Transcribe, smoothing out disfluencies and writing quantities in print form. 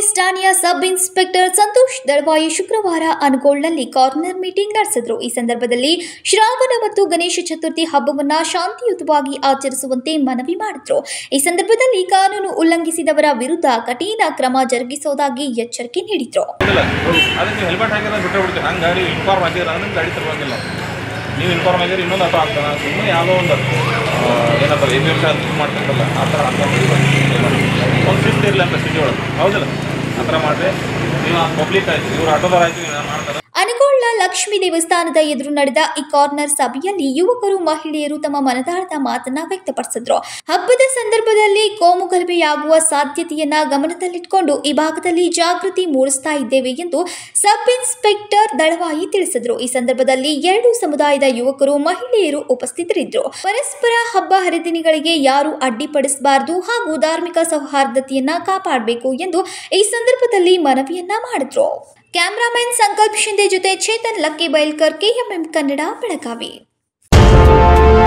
Police ಠಾಣೆಯ sub inspector Santosh ದಳವಾಯಿ ಶುಕ್ರವಾರ ಅನಗೋಳ್ನಲ್ಲಿ corner meeting ನಡೆಸಿದರು. ಈ ಸಂದರ್ಭದಲ್ಲಿ ಶ್ರಾವಣ ಮತ್ತು ಗಣೇಶ ಚತುರ್ಥಿ ಹಬ್ಬವನ್ನು ಶಾಂತಿಯುತವಾಗಿ ಆಚರಿಸುವಂತೆ ಮನವಿ ಮಾಡಿದರು. ಈ ಸಂದರ್ಭದಲ್ಲಿ ಕಾನೂನು ಉಲ್ಲಂಘಿಸಿದವರ ವಿರುದ್ಧ ಕಠಿಣ ಕ್ರಮ ಜರುಗಿಸುವುದಾಗಿ ಎಚ್ಚರಿಕೆ ನೀಡಿದರು. ನೀವು ಇನ್ಫಾರ್ಮ್ ಆಗಿದ್ರೆ ಇನ್ನೊಂದು ಅಥವಾ ಆಗ್ತಾನೆ ಸುಮ್ಮನೆ ಯಾವುದೋ ಒಂದು ಏನಪ್ಪ ಎಮರ್ಜೆನ್ಸಿ ಅದು ಮಾಡ್ತಿರ್ತಲ್ಲ ಆ ಥರ ಒಂದು ಶಿಫ್ಟ್ ಇರಲಿ ಅಂತ ಸಿಟಿ ಒಳಗೆ ಹೌದಲ್ಲ ಆ ಥರ ಮಾಡಿದ್ರೆ ನೀವು ಪಬ್ಲಿಕ್ ಆಯ್ತು ಇವ್ರು ಆಟೋದಾರ ಆಯ್ತು ಮಾಡ್ತಾರೆ. ಅನಗೋಳ ಲಕ್ಷ್ಮೀ ದೇವಸ್ಥಾನದ ಎದುರು ನಡೆದ ಈ ಕಾರ್ನರ್ ಸಭೆಯಲ್ಲಿ ಯುವಕರು ಮಹಿಳೆಯರು ತಮ್ಮ ಮನದಾಳದ ಮಾತನ್ನ ವ್ಯಕ್ತಪಡಿಸಿದ್ರು. ಹಬ್ಬದ ಸಂದರ್ಭದಲ್ಲಿ ಕೋಮು ಗಲಭೆಯಾಗುವ ಸಾಧ್ಯತೆಯನ್ನ ಗಮನದಲ್ಲಿಟ್ಟುಕೊಂಡು ಈ ಭಾಗದಲ್ಲಿ ಜಾಗೃತಿ ಮೂಡಿಸ್ತಾ ಇದ್ದೇವೆ ಎಂದು ಸಬ್ ಇನ್ಸ್ಪೆಕ್ಟರ್ ದಳವಾಯಿ ತಿಳಿಸಿದರು. ಈ ಸಂದರ್ಭದಲ್ಲಿ ಎರಡು ಸಮುದಾಯದ ಯುವಕರು ಮಹಿಳೆಯರು ಉಪಸ್ಥಿತರಿದ್ದರು. ಪರಸ್ಪರ ಹಬ್ಬ ಹರಿದಿನಗಳಿಗೆ ಯಾರು ಅಡ್ಡಿಪಡಿಸಬಾರದು ಹಾಗೂ ಧಾರ್ಮಿಕ ಸೌಹಾರ್ದತೆಯನ್ನ ಕಾಪಾಡಬೇಕು ಎಂದು ಈ ಸಂದರ್ಭದಲ್ಲಿ ಮನವಿಯನ್ನ ಮಾಡಿದ್ರು. ಕ್ಯಾಮರಾಮನ್ ಸಂಕಲ್ಪ ಶಿಂದೆ ಜೊತೆ ಚೇತನ್ ಲಕ್ಕಿ ಬೈಲ್ಕರ್, KMM ಕನ್ನಡ, ಬೆಳಗಾವಿ.